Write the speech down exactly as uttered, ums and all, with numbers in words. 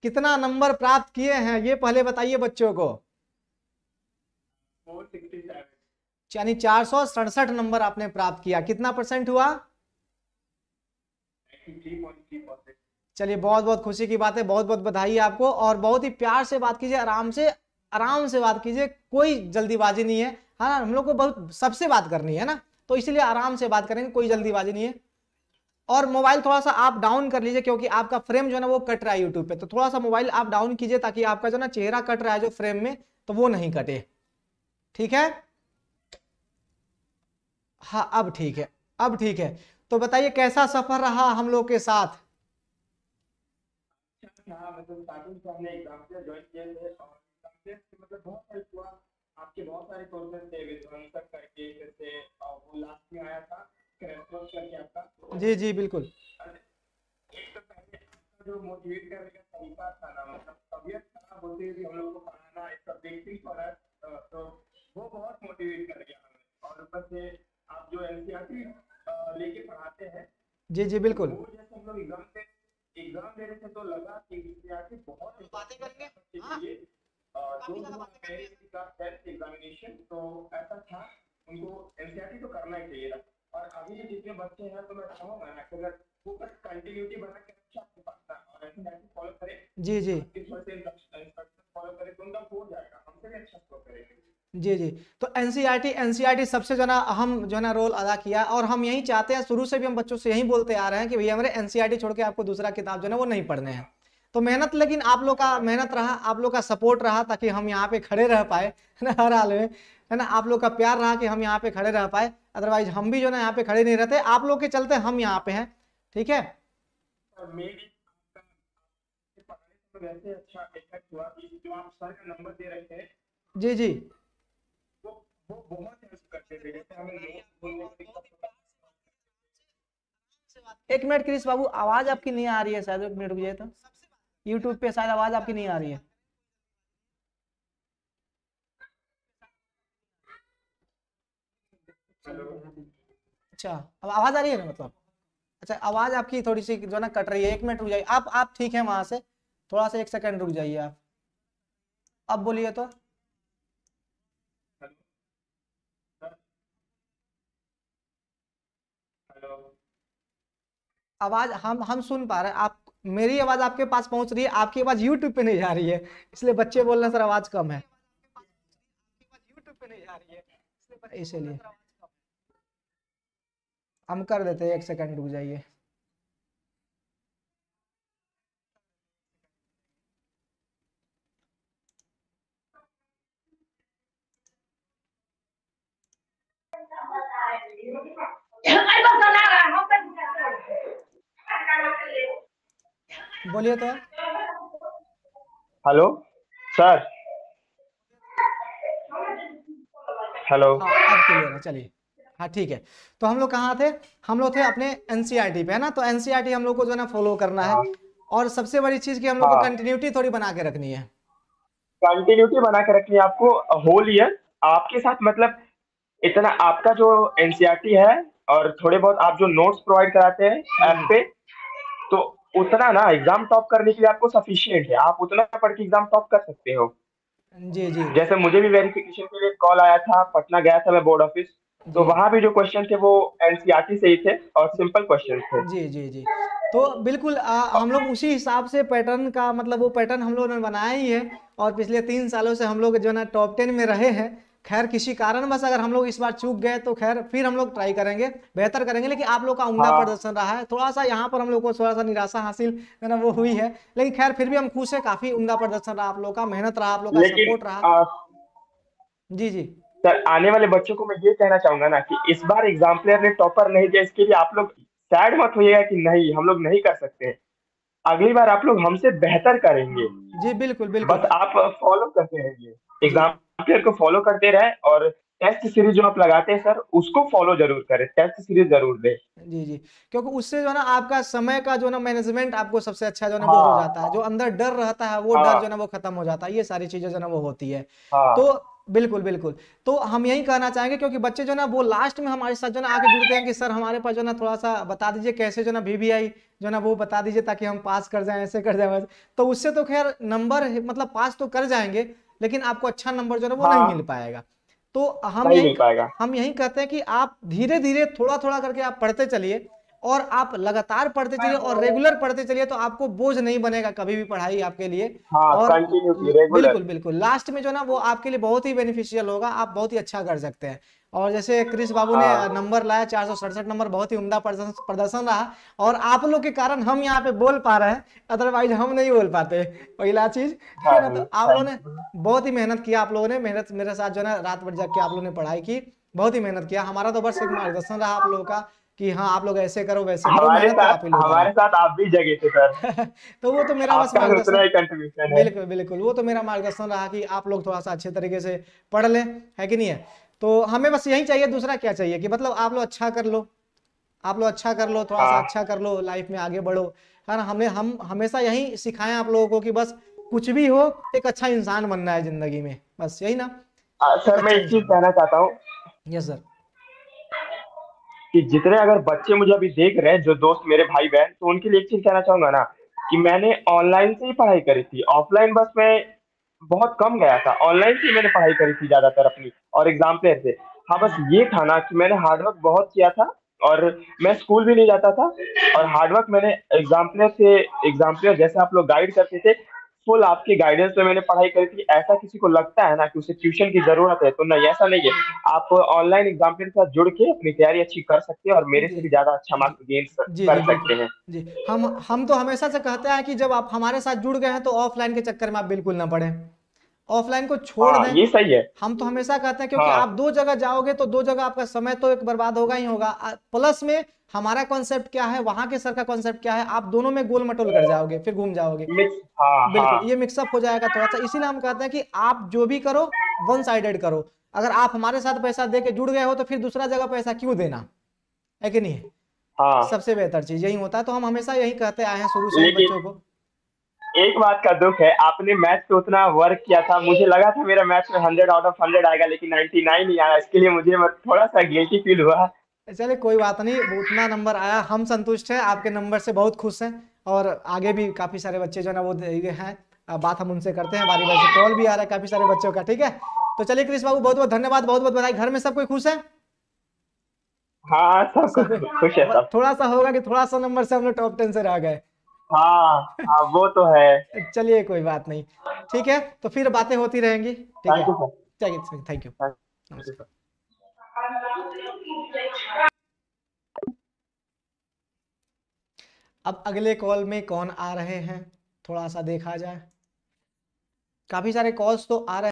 कितना नंबर प्राप्त किए हैं ये पहले बताइए बच्चों को। यानी चार सौ सड़सठ नंबर आपने प्राप्त किया, कितना परसेंट हुआ? चलिए बहुत बहुत खुशी की बात है, बहुत बहुत बधाई है आपको। और बहुत ही प्यार से बात कीजिए, आराम से आराम से बात कीजिए, कोई जल्दीबाजी नहीं है, है ना। हम लोग को बहुत सबसे बात करनी है ना, तो इसीलिए आराम से बात करेंगे, कोई जल्दीबाजी नहीं है। और मोबाइल थोड़ा सा आप डाउन कर लीजिए, क्योंकि आपका फ्रेम जो है ना वो कट रहा है यूट्यूब पे, तो थोड़ा सा मोबाइल आप डाउन कीजिए ताकि आपका जो ना चेहरा कट रहा है जो फ्रेम में, तो वो नहीं कटे, ठीक है। हाँ अब ठीक है, अब ठीक है। तो बताइए कैसा सफर रहा हम लोग के साथ? हाँ मतलब स्टार्टिंग से हमने एग्जाम से ज्वाइन किए थे और मतलब बहुत सारे हुआ, आपके बहुत सारे कोर्सेज थे विध्वंसक करके, जैसे वो लास्ट में आया था क्रैशकोर्स करके आपका। जी जी बिल्कुल। एक तो पहले जो मोटिवेट करने का तरीका था ना, मतलब तबीयत खराब होती थी हम लोग को पढ़ाना, एक सब्जेक्टिव फॉर अस, तो वो बहुत मोटिवेट कर गया हमें। और ऊपर से आप जो एनसीईआरटी लेके पढ़ाते हैं, जी जी बिल्कुल, वो जैसे हम लोग एग्जाम से एग्जाम दे रहे थे तो लगा कि एनसीईआरटी बहुत बातें करेंगे। हाँ एग्जामिनेशन, तो ऐसा था उनको एनसीईआरटी तो करना ही चाहिए था। और अभी भी जितने बच्चे हैं तो मैं चाहूंगा ना कि अगर वो बस कंटिन्यूटी बना के अच्छा से पढ़ना और एनसीईआरटी फॉलो करे, जी जी इस वजह से इंस्ट्रक्शन फॉलो करे तो उनका हो जाएगा, हमसे भी अच्छा स्कोर करेंगे। जी जी। तो एनसीईआरटी एनसीईआरटी सबसे जो है ना अहम जो है ना रोल अदा किया, और हम यही चाहते हैं, शुरू से भी हम बच्चों से यही बोलते आ रहे हैं कि भैया हमारे एनसीईआरटी छोड़ के आपको दूसरा किताब जो है ना वो नहीं पढ़ने हैं। तो मेहनत, लेकिन आप लोग का मेहनत रहा, आप लोग का सपोर्ट रहा ताकि हम यहाँ पे खड़े रह पाए, है ना, हर हाल में, है ना। आप लोग का प्यार रहा कि हम यहाँ पे खड़े रह पाए, अदरवाइज हम भी जो ना यहाँ पे खड़े नहीं रहते, आप लोग के चलते हम यहाँ पे हैं, ठीक है। वैसे अच्छा इफेक्ट हुआ कि जो आप सर का नंबर दे रहे थे, जी जी वो वो बहुत हेल्प करते थे। जैसे हमें एक मिनट क्रिश बाबू, आवाज आपकी नहीं आ रही है, शायद एक मिनट रुक जाए तो, यूट्यूब पे शायद आवाज आपकी नहीं आ रही है। अच्छा अब आवाज आ रही है ना, मतलब अच्छा आवाज आपकी थोड़ी सी जो ना कट रही है, एक मिनट रुक जाइए आप आप ठीक है वहां से, थोड़ा सा एक सेकंड रुक जाइए आप, अब बोलिए तो। आवाज हम हम सुन पा रहे हैं, आप मेरी आवाज आपके पास पहुंच रही है, आपकी आवाज यूट्यूब पे नहीं जा रही है, इसलिए बच्चे बोल रहे हैं सर आवाज कम है, यूट्यूब पे नहीं जा रही है, इसलिए हम कर देते हैं, एक सेकंड रुक जाइए। बोलिए तो। Hello sir, hello. हाँ अब क्लियर है, चलिए हाँ ठीक है। तो हम लोग कहाँ थे? हम लोग थे अपने एनसीईआरटी पे, है ना। तो एनसीईआरटी हम लोग को जो है ना फॉलो करना है, और सबसे बड़ी चीज की हम लोग को कंटिन्यूटी थोड़ी बना के रखनी है, कंटिन्यूटी बना के रखनी है आपको होल ईयर आपके साथ। मतलब इतना आपका जो एनसीईआरटी है और थोड़े बहुत आप जो नोट्स प्रोवाइड कराते हैं ऐप पे, तो उतना ना एग्जाम टॉप करने के लिए आपको सफिशिएंट है, आप उतना पढ़ के एग्जाम टॉप कर सकते हो। जी जी। जैसे मुझे भी वेरिफिकेशन के लिए कॉल आया था, पटना गया था मैं बोर्ड ऑफिस, तो वहां भी जो क्वेश्चन थे वो एनसीईआरटी से ही थे और सिंपल क्वेश्चन थे। जी जी जी। तो बिल्कुल आ, हम लोग उसी हिसाब से पैटर्न का, मतलब वो पैटर्न हम लोगों ने बनाया ही है, और पिछले तीन सालों से हम लोग जो है ना टॉप टेन में रहे हैं। खैर किसी कारणवश अगर हम लोग इस बार चूक गए तो खैर फिर हम लोग ट्राई करेंगे, बेहतर करेंगे, लेकिन आप लोग का उम्दा हाँ। प्रदर्शन रहा है, थोड़ा सा यहाँ पर हम लोग को थोड़ा सा निराशा हासिल है ना वो हुई है, लेकिन खैर फिर भी हम खुश है, काफी उम्दा प्रदर्शन रहा आप लोग का, मेहनत रहा, आप लोग का लेकिन सपोर्ट रहा। आ, जी जी सर आने वाले बच्चों को मैं ये कहना चाहूंगा ना कि इस बार एग्जाम प्लेयर ने टॉपर नहीं दिया, इसके लिए आप लोग सैड मत होइएगा कि नहीं हम लोग नहीं कर सकते। अगली बार आप लोग हमसे बेहतर करेंगे। जी बिल्कुल बिल्कुल। बस आप फॉलो करते रहिए, जी एग्जाम प्लेयर को फॉलो करते रहे, और टेस्ट सीरीज जो आप लगाते हैं सर उसको फॉलो जरूर करें, टेस्ट सीरीज जरूर दें। जी जी, क्योंकि उससे जो है ना आपका समय का जो ना मैनेजमेंट आपको सबसे अच्छा जो है ना वो हो हाँ जाता है, जो अंदर डर रहता है वो डर जो हाँ है ना वो खत्म हो जाता है, ये सारी चीजें जो है ना वो होती है। हाँ तो बिल्कुल बिल्कुल। तो हम यही कहना चाहेंगे, क्योंकि बच्चे जो ना वो लास्ट में हमारे साथ जो ना आके जुड़ते हैं कि सर हमारे पास जो ना थोड़ा सा बता दीजिए कैसे जो ना वीवीआई जो ना वो बता दीजिए ताकि हम पास कर जाएं, ऐसे कर जाएं वैसे। तो उससे तो खैर नंबर मतलब पास तो कर जाएंगे, लेकिन आपको अच्छा नंबर जो है वो नहीं हाँ, मिल पाएगा। तो हम नहीं यही मिल पाएगा। हम यही कहते हैं कि आप धीरे धीरे थोड़ा थोड़ा करके आप पढ़ते चलिए, और आप लगातार पढ़ते चलिए और रेगुलर पढ़ते चलिए, तो आपको बोझ नहीं बनेगा कभी भी पढ़ाई आपके लिए। हाँ, और कंटिन्यूटी, ल- रेगुलर। बिल्कुल बिल्कुल, लास्ट में जो ना वो आपके लिए बहुत ही बेनिफिशियल होगा, आप बहुत ही अच्छा कर सकते हैं। और जैसे क्रिस बाबू ने हाँ, नंबर लाया चार सौ सड़सठ नंबर, बहुत ही उम्दा प्रदर्शन प्रदर्शन रहा, और आप लोग के कारण हम यहाँ पे बोल पा रहे हैं, अदरवाइज हम नहीं बोल पाते। पहला चीज है ना, हाँ, तो आप लोगों ने थैंक यू। बहुत ही मेहनत किया, आप लोगों ने मेहनत मेरे साथ जो है ना रात भर जग के आप लोगों ने पढ़ाई की, बहुत ही मेहनत किया। हमारा तो बस एक मार्गदर्शन रहा आप लोगों का कि हाँ आप लोग ऐसे करो वैसे करो, हमारे मेहनत तो साथ आप ही लोग हमारे करें। साथ आप भी जगे थे सर। तो वो तो मेरा बस आपका भी उतना मार्गदर्शन, ही कंट्रीब्यूशन है। बिल्कुल बिल्कुल, वो तो मेरा मार्गदर्शन रहा कि आप लोग थोड़ा सा अच्छे तरीके से पढ़ लें, है कि नहीं है। तो हमें बस यही चाहिए, दूसरा क्या चाहिए कि मतलब आप लोग अच्छा कर लो, आप लोग अच्छा कर लो, थोड़ा सा हाँ, अच्छा कर लो, लाइफ में आगे बढ़ो, है ना। हमने हम हमेशा यही सिखाएं आप लोगों को कि बस कुछ भी हो एक अच्छा इंसान बनना है जिंदगी में, बस यही ना, आ, एक सर मैं अच्छा एक चीज इंसान। कहना चाहता हूँ यस सर। कि जितने अगर बच्चे मुझे अभी देख रहे हैं, जो दोस्त मेरे भाई बहन, तो उनके लिए एक चीज कहना चाहूंगा ना, कि मैंने ऑनलाइन से ही पढ़ाई करी थी, ऑफलाइन बस मैं बहुत कम गया था, ऑनलाइन से ही मैंने पढ़ाई करी थी ज्यादातर अपनी, और एग्जाम पे से। हाँ, बस ये था ना कि मैंने हार्डवर्क बहुत किया था, और मैं स्कूल भी नहीं जाता था, और हार्डवर्क मैंने एग्जाम्पलर से एग्जाम्पलर जैसे आप लोग गाइड करते थे, फुल आपके गाइडेंस में मैंने पढ़ाई करी थी। ऐसा किसी को लगता है ना कि उसे ट्यूशन की जरूरत है, तो नहीं, ऐसा नहीं है। आप ऑनलाइन एग्जाम्पलर के साथ जुड़ के अपनी तैयारी अच्छी कर सकते हैं, और मेरे जी से भी ज्यादा अच्छा जी मार्क्स गेन जी कर जी सकते बिल्कुल। हैं। जी, हम हम तो हमेशा से कहते हैं कि जब आप हमारे साथ जुड़ गए हैं तो ऑफलाइन के चक्कर में आप बिल्कुल ना पड़े, ऑफलाइन को छोड़ हाँ, दें। ये सही है। हम तो हमेशा कहते हैं क्योंकि आप हाँ, दो जगह जाओगे तो दो जगह आपका समय तो एक बर्बाद होगा ही होगा, आ- प्लस में हमारा कॉन्सेप्ट क्या है, वहां के सर का कॉन्सेप्ट क्या है, आप दोनों में गोल मटोल कर जाओगे, फिर घूम जाओगे। मिक्स, हाँ, हाँ, बिल्कुल, ये मिक्सअप हो जाएगा थोड़ा सा, इसीलिए हम कहते हैं कि आप जो भी करो वन साइडेड करो। अगर आप हमारे साथ पैसा दे के जुड़ गए हो तो फिर दूसरा जगह पैसा क्यों देना, है कि नहीं। हाँ। सबसे बेहतर चीज यही होता है, तो हम हमेशा यही कहते आए हैं शुरू से ही लेकिन बच्चों को। एक बात का दुख है, आपने मैथ्स पे उतना वर्क किया था, मुझे लगा था मेरा मैथ्स में हंड्रेड आउट ऑफ हंड्रेड आएगा, लेकिन नाइन्टी नाइन ही आया। इसके लिए मुझे मत- थोड़ा सा गिल्टी फील हुआ। चलिए कोई बात नहीं, वो उतना नंबर आया, हम संतुष्ट हैं, आपके नंबर से बहुत खुश हैं। और आगे भी काफी सारे बच्चे जो है ना वो दे- ये हैं, अब बात हम उनसे करते हैं, बारी बारी से कॉल भी आ रहा है काफी सारे बच्चों का, ठीक है। तो चलिए कृष्ण बाबू बहुत बहुत धन्यवाद, बहुत बहुत बधाई, घर में सब कोई खुश है। हाँ, सब खुश है बस सब। थोड़ा सा होगा कि थोड़ा सा नंबर से हम लोग टॉप टेन से रह गए। हाँ, हाँ, वो तो है। चलिए कोई बात नहीं, ठीक है, तो फिर बातें होती रहेंगी, ठीक है। Thank you sir. चलिए थैंक यू, थैंक यू नमस्कार। सर। अब अगले कॉल में कौन आ रहे हैं, थोड़ा सा देखा जाए, काफी सारे कॉल्स तो आ रहे